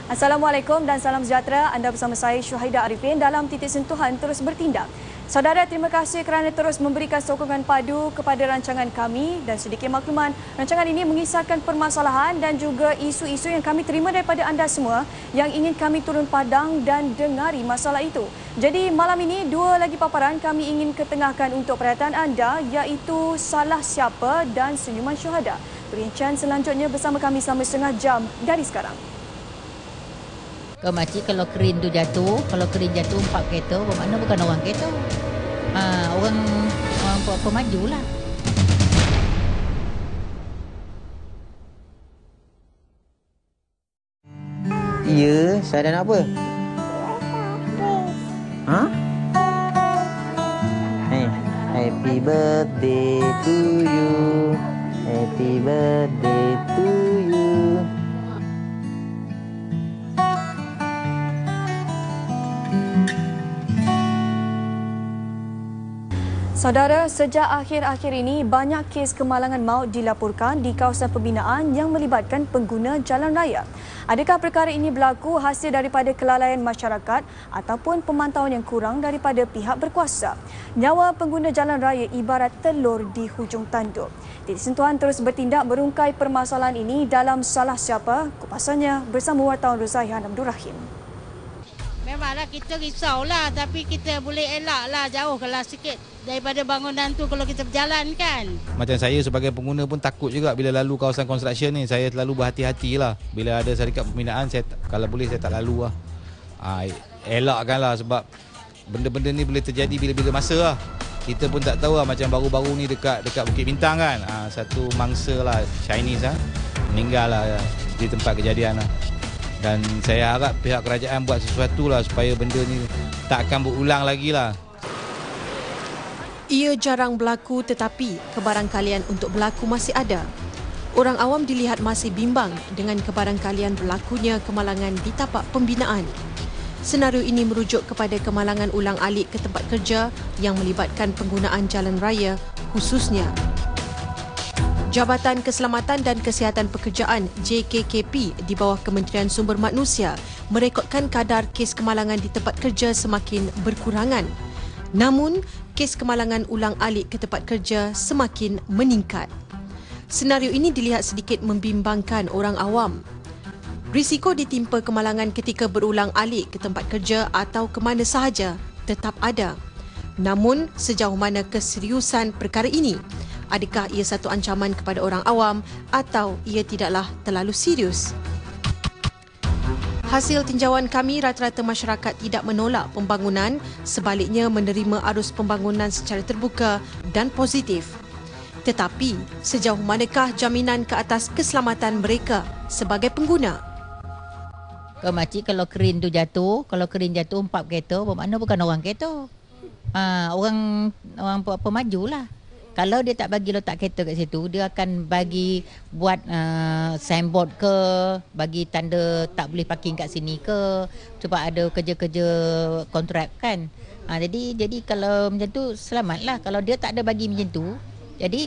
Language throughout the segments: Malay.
Assalamualaikum dan salam sejahtera. Anda bersama saya Syuhaidah Arifin dalam Titik Sentuhan Terus Bertindak. Saudara, terima kasih kerana terus memberikan sokongan padu kepada rancangan kami dan sedikit makluman, rancangan ini mengisahkan permasalahan dan juga isu-isu yang kami terima daripada anda semua yang ingin kami turun padang dan dengari masalah itu. Jadi malam ini dua lagi paparan kami ingin ketengahkan untuk perhatian anda, iaitu salah siapa dan senyuman syuhada. Perincian selanjutnya bersama kami selama setengah jam dari sekarang. Kau makcik kalau kerin tu jatuh, kalau kerin jatuh 4 kereta, bermakna bukan orang kereta. Orang pemaju lah. Ya, saya nak apa? Ha? Happy birthday to you. Happy birthday to you. Saudara, sejak akhir-akhir ini banyak kes kemalangan maut dilaporkan di kawasan pembinaan yang melibatkan pengguna jalan raya. Adakah perkara ini berlaku hasil daripada kelalaian masyarakat ataupun pemantauan yang kurang daripada pihak berkuasa? Nyawa pengguna jalan raya ibarat telur di hujung tanduk. Titik Sentuhan Terus Bertindak berungkai permasalahan ini dalam Salah Siapa, kupasannya bersama wartawan Ruzaihan Abdul Rahim. Memanglah kita risaulah, tapi kita boleh elaklah, jauhlah sikit daripada bangunan tu kalau kita berjalan kan. Macam saya sebagai pengguna pun takut juga bila lalu kawasan construction ni. Saya selalu berhati-hatilah. Bila ada syarikat pembinaan, kalau boleh saya tak lalu lah. Elakkanlah sebab benda-benda ni boleh terjadi bila-bila masa lah. Kita pun tak tahu lah, macam baru-baru ni dekat Bukit Bintang kan. Satu mangsa lah, Chinese meninggal lah di tempat kejadian lah. Dan saya harap pihak kerajaan buat sesuatu lah supaya benda ni tak akan berulang lagi lah. Ia jarang berlaku tetapi kebarangkalian untuk berlaku masih ada. Orang awam dilihat masih bimbang dengan kebarangkalian berlakunya kemalangan di tapak pembinaan. Senario ini merujuk kepada kemalangan ulang-alik ke tempat kerja yang melibatkan penggunaan jalan raya khususnya. Jabatan Keselamatan dan Kesihatan Pekerjaan JKKP di bawah Kementerian Sumber Manusia merekodkan kadar kes kemalangan di tempat kerja semakin berkurangan. Namun, kes kemalangan ulang-alik ke tempat kerja semakin meningkat. Senario ini dilihat sedikit membimbangkan orang awam. Risiko ditimpa kemalangan ketika berulang-alik ke tempat kerja atau ke mana sahaja tetap ada. Namun, sejauh mana keseriusan perkara ini? Adakah ia satu ancaman kepada orang awam atau ia tidaklah terlalu serius? Hasil tinjauan kami, rata-rata masyarakat tidak menolak pembangunan, sebaliknya menerima arus pembangunan secara terbuka dan positif. Tetapi, sejauh manakah jaminan ke atas keselamatan mereka sebagai pengguna? Kau makcik kalau kerin tu jatuh, kalau kerin jatuh 4 kereta, bermakna bukan orang kereta. Orang pemaju lah. Kalau dia tak bagi letak kereta kat situ, dia akan bagi buat signboard ke, bagi tanda tak boleh parking kat sini ke, sebab ada kerja-kerja kontrak kan. Jadi kalau macam tu selamatlah. Kalau dia tak ada bagi macam tu, jadi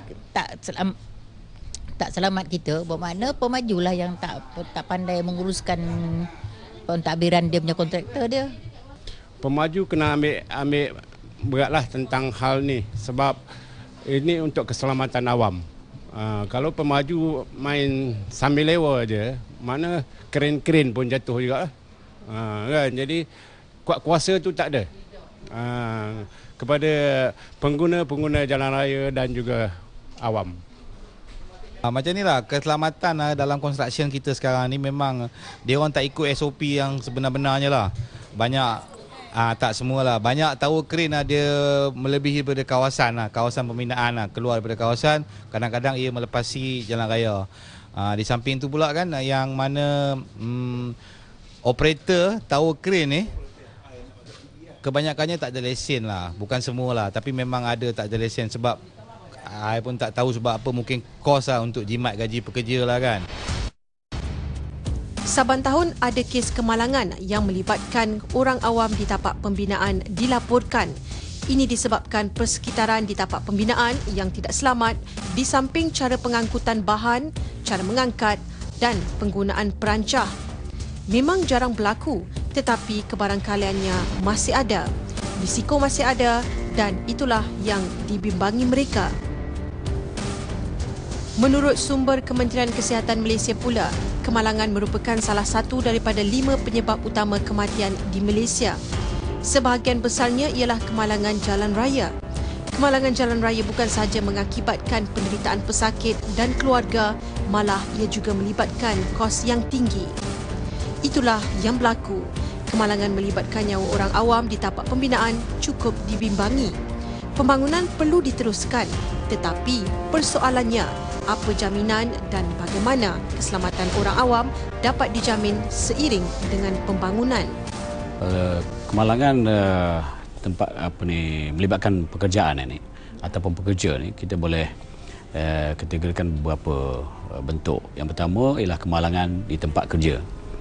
tak selamat kita. Bermakna pemajulah yang tak pandai menguruskan pentadbiran dia punya kontraktor dia. Pemaju kena ambil beratlah tentang hal ni sebab ini untuk keselamatan awam. Kalau pemaju main sambil lewa je, mana keren-keren pun jatuh juga. Kan? Jadi kuasa tu tak ada. Kepada pengguna-pengguna jalan raya dan juga awam. Macam ni lah, keselamatan dalam construction kita sekarang ni memang dia orang tak ikut SOP yang sebenar-benarnya lah. Banyak tak semualah. Banyak tower crane dia melebihi daripada kawasan pembinaan keluar daripada kawasan, kadang-kadang ia melepasi jalan raya. Di samping tu pula kan yang mana operator tower crane ni kebanyakannya tak ada lesen lah. Bukan semualah, tapi memang ada tak ada lesen sebab saya pun tak tahu sebab apa, mungkin kos lah untuk jimat gaji pekerja lah kan. Saban tahun ada kes kemalangan yang melibatkan orang awam di tapak pembinaan dilaporkan. Ini disebabkan persekitaran di tapak pembinaan yang tidak selamat di samping cara pengangkutan bahan, cara mengangkat dan penggunaan perancah. memang jarang berlaku, tetapi kebarangkaliannya masih ada. Risiko masih ada dan itulah yang dibimbangi mereka. Menurut sumber Kementerian Kesihatan Malaysia pula, kemalangan merupakan salah satu daripada 5 penyebab utama kematian di Malaysia. Sebahagian besarnya ialah kemalangan jalan raya. Kemalangan jalan raya bukan sahaja mengakibatkan penderitaan pesakit dan keluarga, malah ia juga melibatkan kos yang tinggi. Itulah yang berlaku. Kemalangan melibatkan nyawa orang awam di tapak pembinaan cukup dibimbangi. Pembangunan perlu diteruskan, tetapi persoalannya, apa jaminan dan bagaimana keselamatan orang awam dapat dijamin seiring dengan pembangunan? Kemalangan tempat melibatkan pekerjaan ini ataupun pekerja ni, kita boleh kategorikan beberapa bentuk. Yang pertama ialah kemalangan di tempat kerja.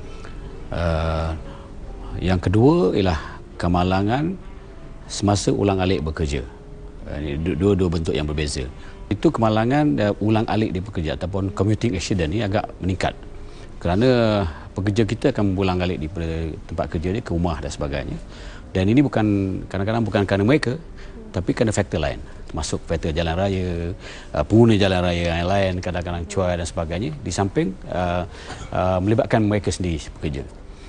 Yang kedua ialah kemalangan semasa ulang-alik bekerja. Ini dua bentuk yang berbeza. Itu kemalangan ulang-alik di pekerja ataupun commuting accident ni agak meningkat. Kerana pekerja kita akan ulang-alik di tempat kerja dia ke rumah dan sebagainya. Dan ini kadang-kadang bukan kerana mereka, tapi kerana faktor lain. Termasuk faktor jalan raya, pengguna jalan raya yang lain, kadang-kadang cuaca dan sebagainya. Di samping melibatkan mereka sendiri pekerja.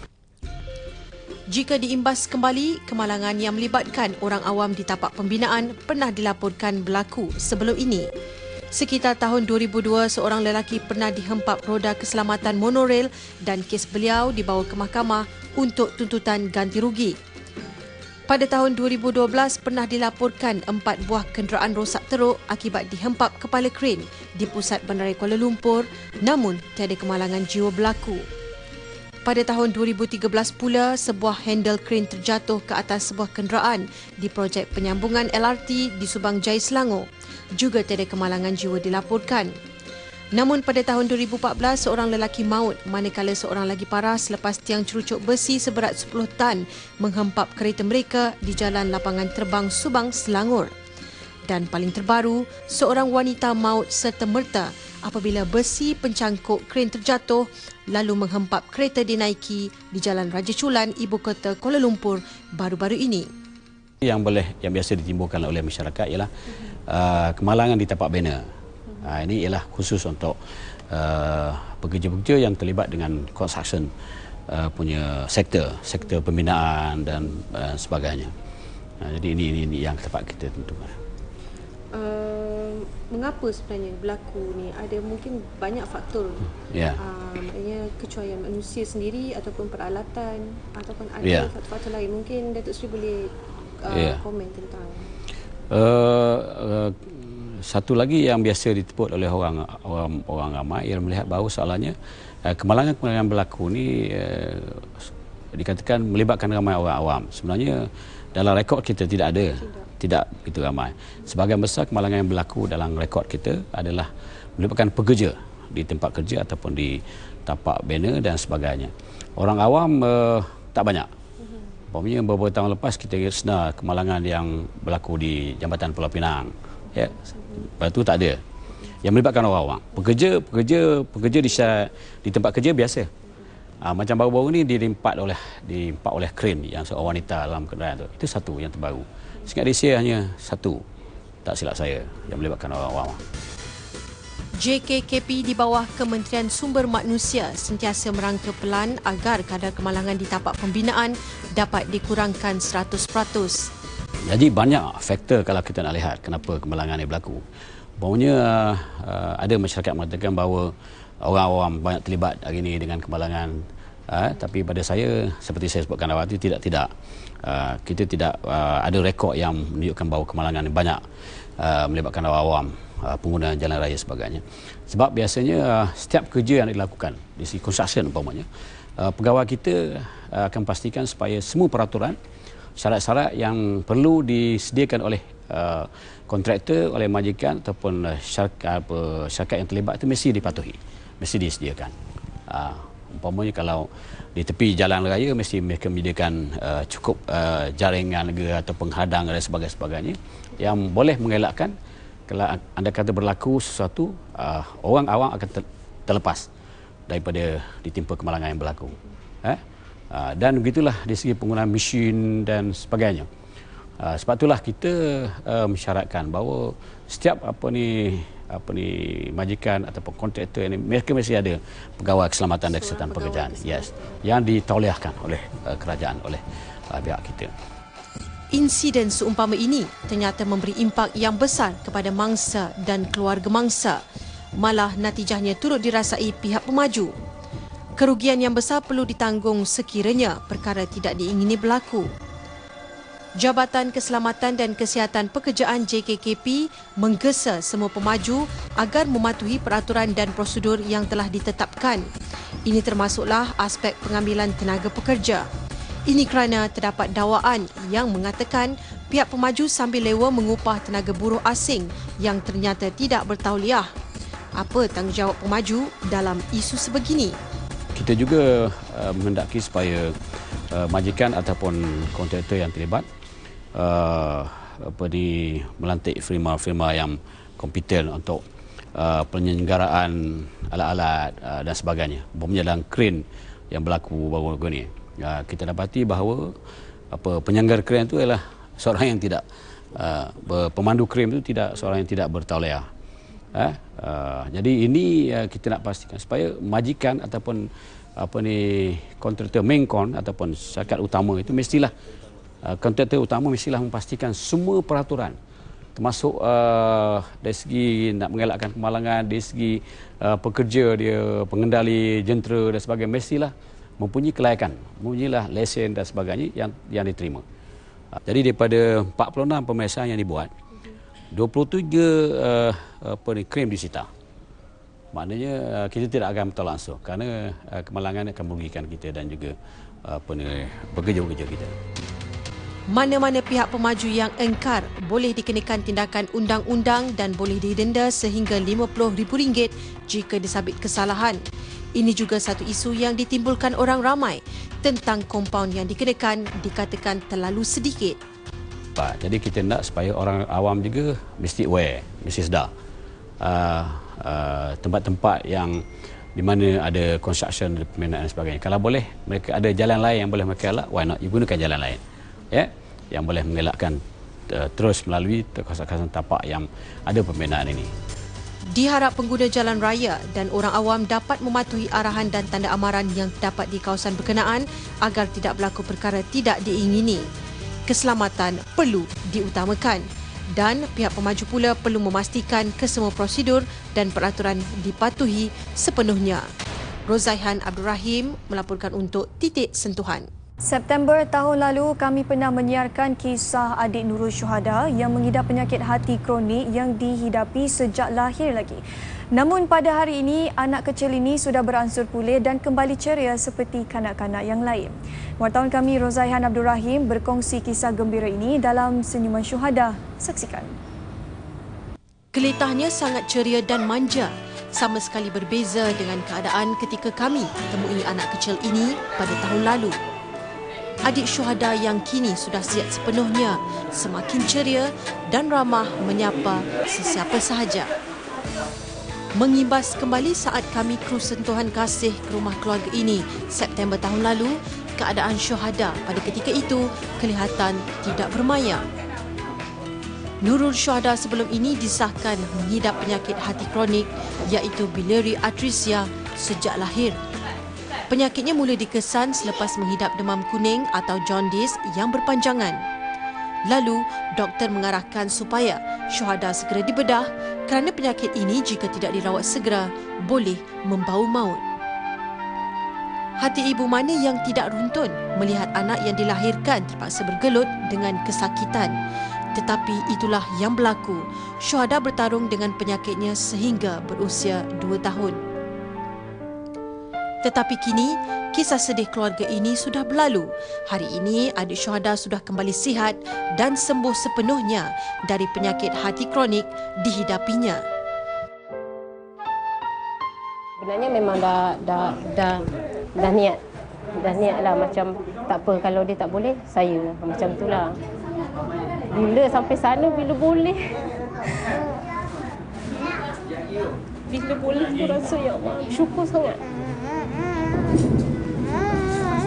Jika diimbas kembali, kemalangan yang melibatkan orang awam di tapak pembinaan pernah dilaporkan berlaku sebelum ini. Sekitar tahun 2002, seorang lelaki pernah dihempap roda keselamatan monorail dan kes beliau dibawa ke mahkamah untuk tuntutan ganti rugi. Pada tahun 2012, pernah dilaporkan 4 buah kenderaan rosak teruk akibat dihempap kepala kren di pusat Bandaraya Kuala Lumpur, namun tiada kemalangan jiwa berlaku. Pada tahun 2013 pula, sebuah handle kren terjatuh ke atas sebuah kenderaan di projek penyambungan LRT di Subang Jaya, Selangor. Juga tiada kemalangan jiwa dilaporkan. Namun pada tahun 2014, seorang lelaki maut manakala seorang lagi parah selepas tiang cerucuk besi seberat 10 tan menghempap kereta mereka di Jalan Lapangan Terbang Subang, Selangor. Dan paling terbaru, seorang wanita maut serta-merta apabila besi pencangkuk kren terjatuh lalu menghempap kereta dinaiki di Jalan Raja Chulan, Ibu Kota Kuala Lumpur baru-baru ini. Yang biasa ditimbulkan oleh masyarakat ialah kemalangan di tapak banner. Ini ialah khusus untuk pekerja-pekerja yang terlibat dengan construction punya sektor pembinaan dan sebagainya. Jadi ini yang tempat kita tentukan. Mengapa sebenarnya berlaku ni? Ada mungkin banyak faktor. Maknanya kecuaian manusia sendiri ataupun peralatan ataupun ada faktor-faktor lain. Mungkin Datuk Seri boleh komen tentang. Satu lagi yang biasa ditebut oleh orang ramai ialah melihat bahawa soalannya kemalangan berlaku ni dikatakan melibatkan ramai orang awam. Sebenarnya dalam rekod kita tidak begitu ramai. Sebahagian besar kemalangan yang berlaku dalam rekod kita adalah melibatkan pekerja di tempat kerja ataupun di tapak banner dan sebagainya. Orang awam tak banyak. Umpamanya beberapa tahun lepas kita sedar kemalangan yang berlaku di Jambatan Pulau Pinang. Lepas tu tak ada. Yang melibatkan orang awam. Pekerja di tempat kerja biasa. Macam baru-baru ni diimpak oleh kren yang seorang wanita dalam kenderaan tu. Itu satu yang terbaru. Seingat Malaysia hanya satu, tak silap saya, yang melibatkan orang awam. JKKP di bawah Kementerian Sumber Manusia sentiasa merangka pelan agar kadar kemalangan di tapak pembinaan dapat dikurangkan 100%. Jadi banyak faktor kalau kita nak lihat kenapa kemalangan ini berlaku. Umpamanya ada masyarakat mengatakan bahawa orang awam banyak terlibat hari ini dengan kemalangan. Tapi pada saya, seperti saya sebutkan awal itu, tidak. Kita tidak ada rekod yang menunjukkan bahawa kemalangan ini banyak melibatkan orang awam, pengguna jalan raya sebagainya. Sebab biasanya setiap kerja yang dilakukan di segi construction umpamanya, pegawai kita akan pastikan supaya semua peraturan, syarat-syarat yang perlu disediakan oleh kontraktor, oleh majikan ataupun syarikat yang terlibat itu mesti dipatuhi, mesti disediakan. Umpamanya kalau di tepi jalan raya mesti mereka menyediakan cukup jaringan negara atau penghadang dan sebagainya yang boleh mengelakkan kalau anda kata berlaku sesuatu, orang awam akan terlepas daripada ditimpa kemalangan yang berlaku. Dan begitulah dari segi penggunaan mesin dan sebagainya. Sebab itulah kita mensyaratkan bahawa setiap majikan ataupun kontraktor ini mereka mesti ada pegawai keselamatan dan kesihatan pekerjaan, yang ditauliahkan oleh kerajaan, oleh pihak kita. Insiden seumpama ini ternyata memberi impak yang besar kepada mangsa dan keluarga mangsa. Malah natijahnya turut dirasai pihak pemaju. Kerugian yang besar perlu ditanggung sekiranya perkara tidak diingini berlaku. Jabatan Keselamatan dan Kesihatan Pekerjaan JKKP menggesa semua pemaju agar mematuhi peraturan dan prosedur yang telah ditetapkan. Ini termasuklah aspek pengambilan tenaga pekerja. Ini kerana terdapat dakwaan yang mengatakan pihak pemaju sambil lewa mengupah tenaga buruh asing yang ternyata tidak bertauliah. Apa tanggungjawab pemaju dalam isu sebegini? Kita juga menghendaki supaya majikan ataupun kontraktor yang terlibat melantik firma-firma yang kompeten untuk penyelenggaraan alat-alat dan sebagainya. Umpamanya dalam kren yang berlaku baru-baru ni, kita dapati bahawa penyelenggara kren itu adalah seorang yang tidak pemandu kren itu seorang yang tidak bertauliah. Jadi ini kita nak pastikan supaya majikan ataupun kontraktor main con ataupun syarikat utama itu mestilah kontraktor utama mestilah memastikan semua peraturan, termasuk dari segi nak mengelakkan kemalangan, dari segi pekerja dia, pengendali jentera dan sebagainya, mestilah mempunyai kelayakan, mempunyai lesen dan sebagainya yang diterima. Jadi daripada 46 pemeriksaan yang dibuat, 23 krim disita. Maknanya kita tidak akan bertolak langsung kerana kemalangan akan merugikan kita dan juga pekerja-pekerja kita. Mana-mana pihak pemaju yang engkar boleh dikenakan tindakan undang-undang dan boleh didenda sehingga RM50,000 jika disabit kesalahan. Ini juga satu isu yang ditimbulkan orang ramai tentang kompaun yang dikenakan dikatakan terlalu sedikit. Jadi kita nak supaya orang awam juga mesti aware, mesti sedar tempat-tempat yang di mana ada construction, peminat dan sebagainya. Kalau boleh mereka ada jalan lain yang boleh mereka elak, why not? You gunakan jalan lain, yang boleh mengelakkan terus melalui kawasan tapak yang ada pembinaan ini. Diharap pengguna jalan raya dan orang awam dapat mematuhi arahan dan tanda amaran yang terdapat di kawasan berkenaan agar tidak berlaku perkara tidak diingini. Keselamatan perlu diutamakan dan pihak pemaju pula perlu memastikan kesemua prosedur dan peraturan dipatuhi sepenuhnya. Rozaihan Abdul Rahim melaporkan untuk Titik Sentuhan. September tahun lalu, kami pernah menyiarkan kisah adik Nurul Syuhada yang mengidap penyakit hati kronik yang dihidapi sejak lahir lagi. Namun pada hari ini, anak kecil ini sudah beransur pulih dan kembali ceria seperti kanak-kanak yang lain. Wartawan kami Rozaihan Abdul Rahim berkongsi kisah gembira ini dalam Senyuman Syuhada. Saksikan. Geletahnya sangat ceria dan manja, sama sekali berbeza dengan keadaan ketika kami temui anak kecil ini pada tahun lalu. Adik Syuhada yang kini sudah sihat sepenuhnya, semakin ceria dan ramah menyapa sesiapa sahaja. Mengimbas kembali saat kami kru sentuhan kasih ke rumah keluarga ini September tahun lalu, keadaan Syuhada pada ketika itu kelihatan tidak bermaya. Nurul Syuhada sebelum ini disahkan mengidap penyakit hati kronik iaitu biliary atresia sejak lahir. Penyakitnya mula dikesan selepas menghidap demam kuning atau jaundice yang berpanjangan. Lalu, doktor mengarahkan supaya Syuhada segera dibedah kerana penyakit ini jika tidak dirawat segera boleh membau maut. Hati ibu mana yang tidak runtun melihat anak yang dilahirkan terpaksa bergelut dengan kesakitan. Tetapi itulah yang berlaku. Syuhada bertarung dengan penyakitnya sehingga berusia 2 tahun. Tetapi kini, kisah sedih keluarga ini sudah berlalu. Hari ini, adik Syuhada sudah kembali sihat dan sembuh sepenuhnya dari penyakit hati kronik dihidapinya. Sebenarnya memang dah niat lah macam tak apa kalau dia tak boleh, saya macam itulah. Bila sampai sana, bila boleh. Bila boleh tu rasa ya Allah, syukur sangat.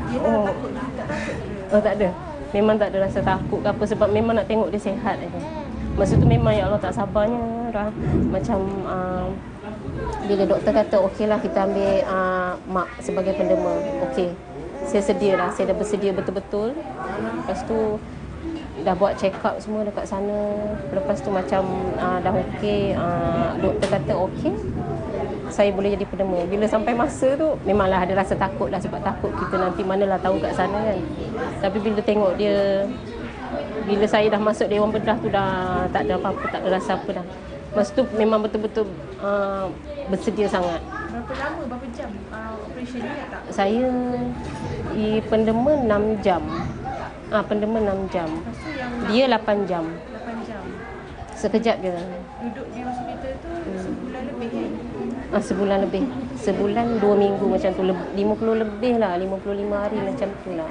Oh, tak ada. Memang tak ada rasa takut ke apa sebab memang nak tengok dia sihat aja. Masa tu memang ya Allah tak sabarnya macam bila doktor kata okeylah kita ambil mak sebagai pendema. Okey. Saya sedia dah. Saya dah bersedia betul-betul. Lepas tu dah buat check up semua dekat sana. Lepas tu macam dah okey, doktor kata okey, saya boleh jadi pendema. Bila sampai masa tu memanglah ada rasa takut lah sebab takut kita nanti manalah tahu kat sana kan. Tapi bila tengok dia, bila saya dah masuk Dewan Bedah tu dah tak ada apa-apa, tak ada rasa apa dah. Masa tu memang betul-betul bersedia sangat. Berapa lama, berapa jam operation ni tak? Saya pendema 6 jam. Pendema 6 jam. Dia 8 jam. 8 jam. Sekejap je. Duduk di hospital tu sebulan lebih kan? Sebulan lebih. Sebulan 2 minggu macam tu. 50 lebih lah. 55 hari macam tu lah.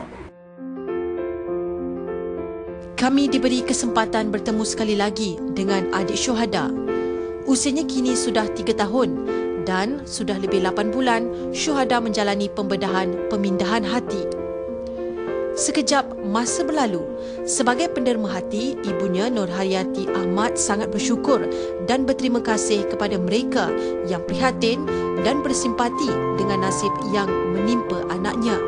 Kami diberi kesempatan bertemu sekali lagi dengan adik syuhada. Usianya kini sudah 3 tahun dan sudah lebih 8 bulan syuhada menjalani pembedahan pemindahan hati. Sekejap masa berlalu, sebagai penderma hati, ibunya Nur Haryati Ahmad sangat bersyukur dan berterima kasih kepada mereka yang prihatin dan bersimpati dengan nasib yang menimpa anaknya.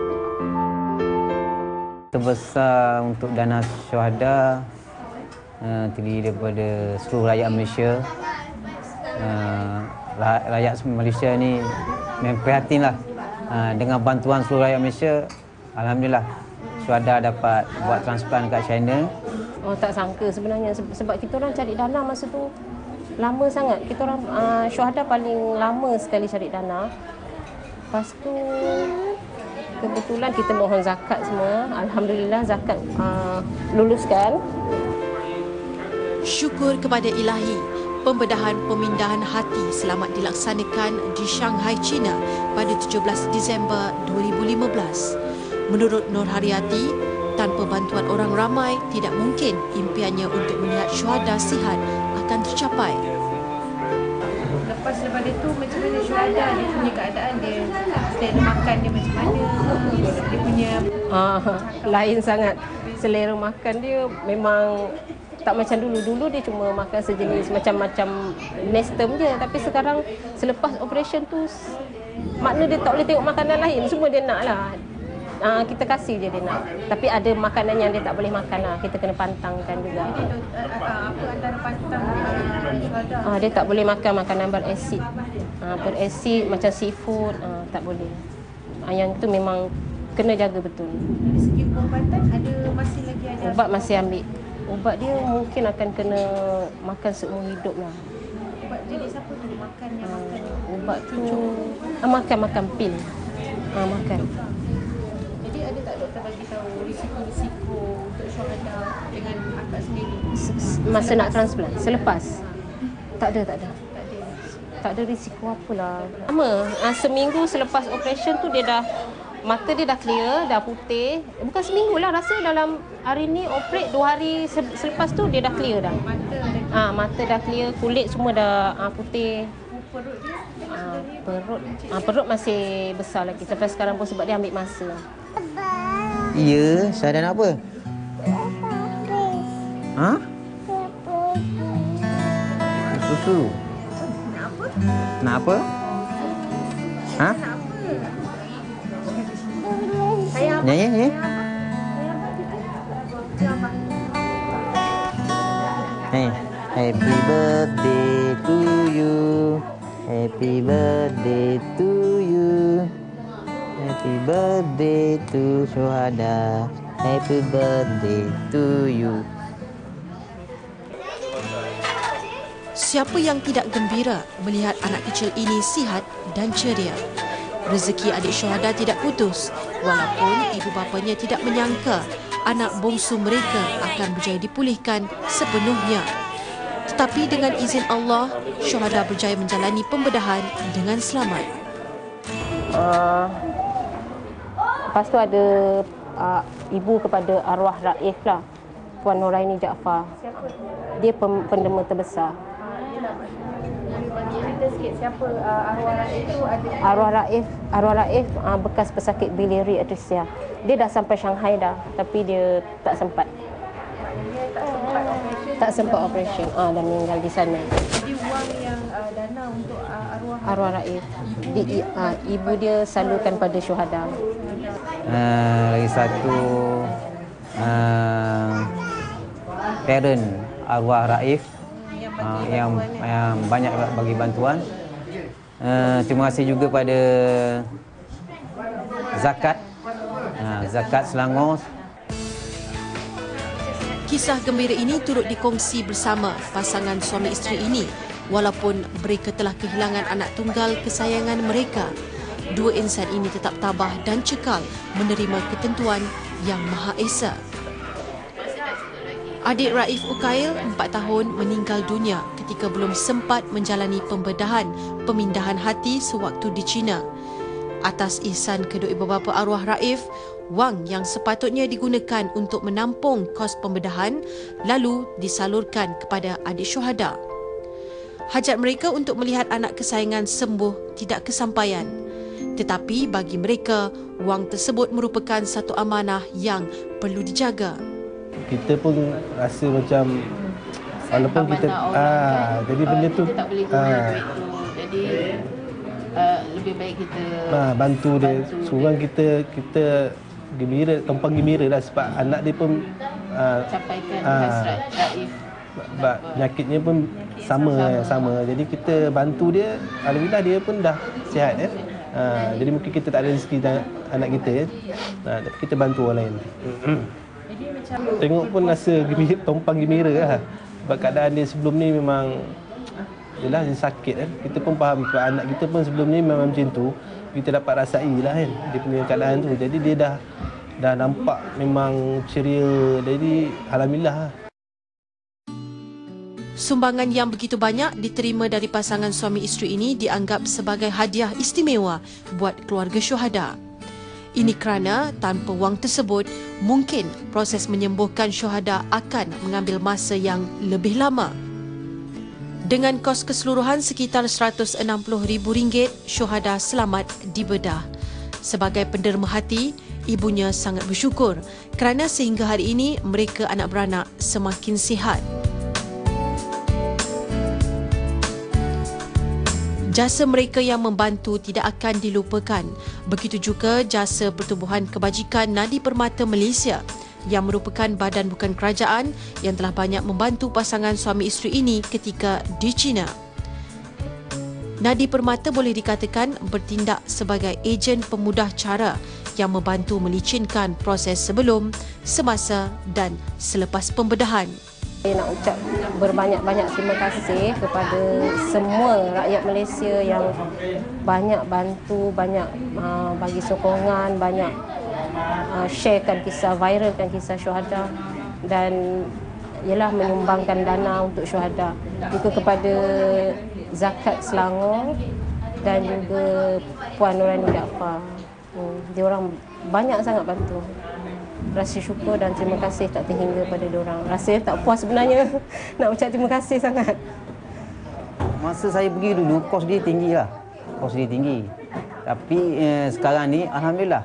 Terbesar untuk dana syuhada terdiri daripada seluruh rakyat Malaysia. Rakyat Malaysia ni memang prihatinlah dengan bantuan seluruh rakyat Malaysia. Alhamdulillah syuhada dapat buat transplant kat China. Tak sangka sebenarnya sebab kita orang cari dana masa tu lama sangat. Kita orang syuhada paling lama sekali cari dana. Lepas tu kebetulan kita mohon zakat semua. Alhamdulillah zakat luluskan. Syukur kepada Ilahi, pembedahan pemindahan hati selamat dilaksanakan di Shanghai, China pada 17 Disember 2015. Menurut Nur Haryati, tanpa bantuan orang ramai, tidak mungkin impiannya untuk melihat syuhada sihat akan tercapai. Lepas daripada itu, macam mana syuhada? Dia punya keadaan dia, selera makan dia macam mana? Dia punya... lain sangat. Selera makan dia memang tak macam dulu. Dulu dia cuma makan sejenis macam-macam nestem je. Tapi sekarang selepas operation tu, makna dia tak boleh tengok makanan lain. Semua dia nak lah. Kita kasih je dia nak. Tapi ada makanan yang dia tak boleh makan lah. Kita kena pantangkan juga. Apa antara pantang syuhada? Dia tak boleh makan makanan berasid. Berasid macam seafood, tak boleh. Yang tu memang kena jaga betul. Dari segi perubatan, masih lagi ada? Ubat masih ambil. Ubat dia mungkin akan kena makan seumur hidup lah. Ubat jenis apa tu? Makan yang makan? Ubat tu makan pil. Makan. Jadi ada tak doktor bagi tahu risiko-risiko untuk syuhada dengan akak sendiri? Masa nak transplant? Selepas? Tak ada. Tak ada risiko apalah. Seminggu selepas operation tu dia dah, mata dia dah clear, dah putih. Bukan seminggu lah, rasa dalam hari ni operate 2 hari selepas tu dia dah clear dah. Mata dah clear, kulit semua dah putih. Perut dia? Perut masih besar lagi sampai sekarang pun sebab dia ambil masa. Ya, saya nak apa? Susu. Nak apa? Ya. Happy birthday to you. Happy birthday to you. Happy birthday to syuhada. Happy birthday to you. Siapa yang tidak gembira melihat anak kecil ini sihat dan ceria? Rezeki adik syuhada tidak putus, walaupun ibu bapanya tidak menyangka anak bongsu mereka akan berjaya dipulihkan sepenuhnya. Tetapi dengan izin Allah, syuhada berjaya menjalani pembedahan dengan selamat. Lepas tu ada ibu kepada arwah Raif lah, Puan Noraini Jaafar. Dia pendema terbesar. cerita sikit siapa arwah Raif tu ada? Arwah Raif bekas pesakit biliary atresia. Dia dah sampai Shanghai dah, tapi dia tak sempat. Tak sempat operation. Dan meninggal di sana. Jadi wang yang dana untuk arwah Raif, ibu dia salurkan pada syuhada. Lagi satu parent arwah Raif yang banyak bagi bantuan. Terima kasih juga pada Zakat Selangor. Kisah gembira ini turut dikongsi bersama pasangan suami isteri ini walaupun mereka telah kehilangan anak tunggal kesayangan mereka. Dua insan ini tetap tabah dan cekal menerima ketentuan Yang Maha Esa. Adik Raif Ukail, 4 tahun, meninggal dunia ketika belum sempat menjalani pemindahan hati sewaktu di China. Atas ihsan kedua ibu bapa arwah Raif, wang yang sepatutnya digunakan untuk menampung kos pembedahan lalu disalurkan kepada adik syuhada. Hajat mereka untuk melihat anak kesayangan sembuh tidak kesampaian. Tetapi bagi mereka, wang tersebut merupakan satu amanah yang perlu dijaga. Kita pun rasa macam walaupun kita jadi benda tu kita tak boleh guna duit tu. Jadi lebih baik kita bantu dia. Seorang kita gembira, tumpang gembira lah sebab anak dia pun capaikan hasrat Raif. Penyakitnya pun sama. Jadi kita bantu dia. Alhamdulillah dia pun dah sihat jadi mungkin kita tak ada rezeki anak kita tapi kita bantu orang lain. Tengok pun rasa tumpang gembira lah. Sebab keadaan dia sebelum ni memang yelah dia sakit kan. Kita pun faham sebab anak kita pun sebelum ni memang macam tu. Kita dapat rasai lah kan dia punya keadaan tu. Jadi dia dah nampak memang ceria. Jadi alhamdulillah. Sumbangan yang begitu banyak diterima dari pasangan suami isteri ini dianggap sebagai hadiah istimewa buat keluarga syuhada. Ini kerana tanpa wang tersebut, mungkin proses menyembuhkan syuhada akan mengambil masa yang lebih lama. Dengan kos keseluruhan sekitar RM160,000, syuhada selamat dibedah. Sebagai penderma hati, ibunya sangat bersyukur kerana sehingga hari ini mereka anak beranak semakin sihat. Jasa mereka yang membantu tidak akan dilupakan. Begitu juga jasa Pertubuhan Kebajikan Nadi Permata Malaysia yang merupakan badan bukan kerajaan yang telah banyak membantu pasangan suami isteri ini ketika di China. Nadi Permata boleh dikatakan bertindak sebagai ejen pemudah cara yang membantu melicinkan proses sebelum, semasa dan selepas pembedahan. Saya nak ucap berbanyak-banyak terima kasih kepada semua rakyat Malaysia yang banyak bantu, banyak bagi sokongan, banyak sharekan kisah, viralkan kisah syuhada dan ialah menyumbangkan dana untuk syuhada. Juga kepada Zakat Selangor dan juga Puan Nurani Jaafar. Dia orang banyak sangat bantu. Rasa syukur dan terima kasih tak terhingga pada diorang. Rasanya tak puas sebenarnya nak ucap terima kasih sangat. Masa saya pergi dulu, kos dia tinggi lah. Kos dia tinggi. Tapi sekarang ni, alhamdulillah.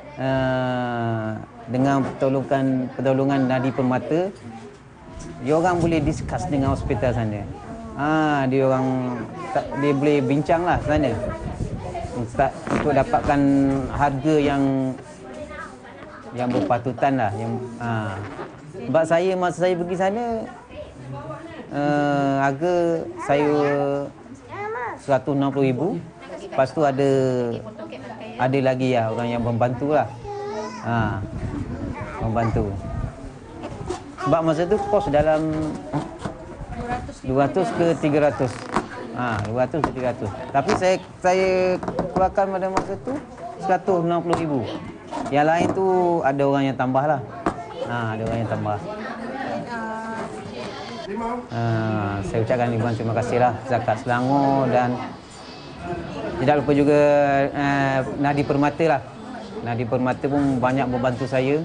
Dengan pertolongan Nadi Permata, diorang boleh discuss dengan hospital sana. Dia boleh bincang lah sana. Untuk dapatkan harga yang berpatutan lah. Sebab masa saya pergi sana, harga saya RM160,000. Lepas tu ada lagi lah orang yang membantu lah. Membantu. Sebab masa tu kos dalam 200 ke 300. 200 ke 300. Tapi saya keluarkan pada masa tu RM160,000. Yang lain tu ada orang yang tambah lah. Ada orang yang tambah. Saya ucapkan ribuan terima kasih lah Zakat Selangor dan tidak lupa juga Nadi Permata lah. Nadi Permata pun banyak membantu saya.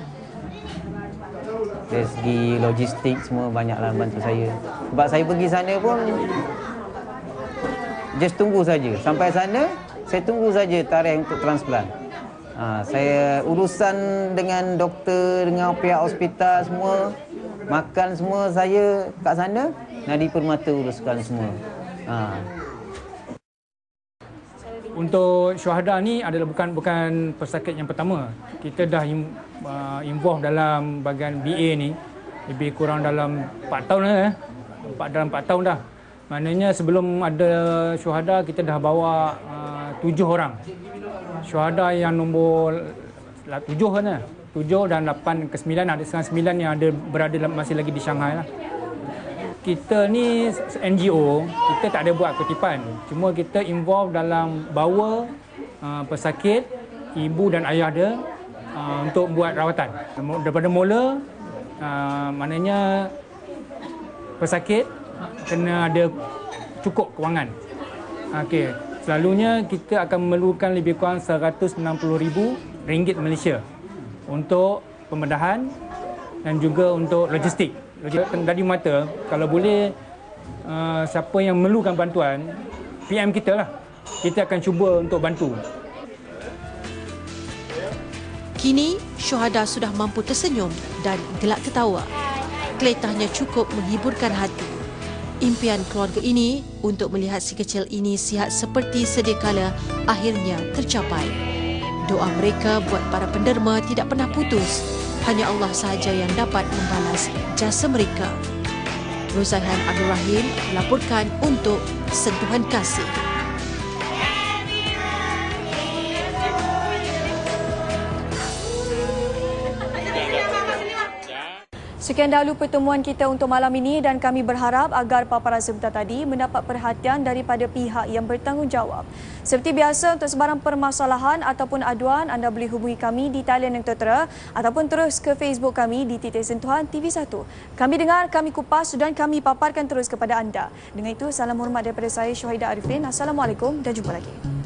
Dari segi logistik semua banyaklah membantu saya. Sebab saya pergi sana pun just tunggu saja. Sampai sana, saya tunggu saja tarikh untuk transplant. Saya urusan dengan doktor, dengan pihak hospital semua, makan semua saya kat sana, Nadi Permata uruskan semua. Untuk syuhada ni adalah bukan pesakit yang pertama. Kita dah involve dalam bahagian BA ni lebih kurang dalam 4 tahun dah. Dalam 4 tahun dah. Maknanya sebelum ada syuhada kita dah bawa 7 orang. Syuhada yang nombor 7 kan lah. 7 dan 8 ke 9, ada setengah 9 yang ada berada masih lagi di Shanghai lah. Kita ni NGO, kita tak ada buat kutipan. Cuma kita involve dalam bawa pesakit, ibu dan ayah dia untuk buat rawatan. Daripada mula, maknanya pesakit kena ada cukup kewangan. Okey, selalunya kita akan memerlukan lebih kurang RM160,000 Malaysia untuk pembedahan dan juga untuk logistik. Dari mata, kalau boleh siapa yang memerlukan bantuan, PM kita lah. Kita akan cuba untuk bantu. Kini, syuhada sudah mampu tersenyum dan gelak ketawa. Keletahnya cukup menghiburkan hati. Impian keluarga ini untuk melihat si kecil ini sihat seperti sedia kala akhirnya tercapai. Doa mereka buat para penderma tidak pernah putus. Hanya Allah sahaja yang dapat membalas jasa mereka. Rozaihan Abdul Rahim melaporkan untuk Sentuhan Kasih. Sekian dahulu pertemuan kita untuk malam ini dan kami berharap agar paparan sebentar tadi mendapat perhatian daripada pihak yang bertanggungjawab. Seperti biasa, untuk sebarang permasalahan ataupun aduan, anda boleh hubungi kami di talian yang tertera ataupun terus ke Facebook kami di Titik Sentuhan TV1. Kami dengar, kami kupas dan kami paparkan terus kepada anda. Dengan itu, salam hormat daripada saya Syuhaidah Arifin. Assalamualaikum dan jumpa lagi.